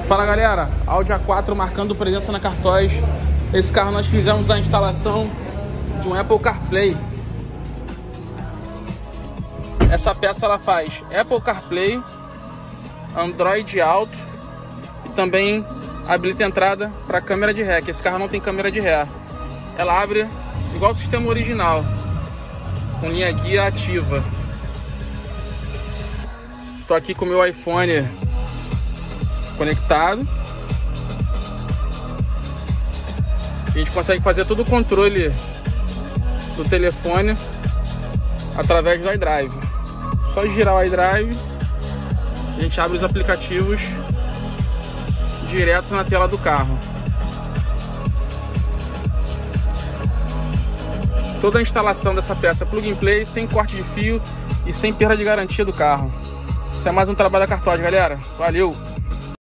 Fala galera, Audi A4 marcando presença na Cartoz. Esse carro nós fizemos a instalação de um Apple CarPlay. Essa peça ela faz Apple CarPlay, Android Auto e também habilita a entrada para câmera de ré, que esse carro não tem câmera de ré. Ela abre igual o sistema original, com linha guia ativa. Estou aqui com o meu iPhone conectado. A gente consegue fazer todo o controle do telefone através do iDrive. Só girar o iDrive, a gente abre os aplicativos direto na tela do carro. Toda a instalação dessa peça plug and play, sem corte de fio e sem perda de garantia do carro. Isso é mais um trabalho da Cartoz, galera. Valeu!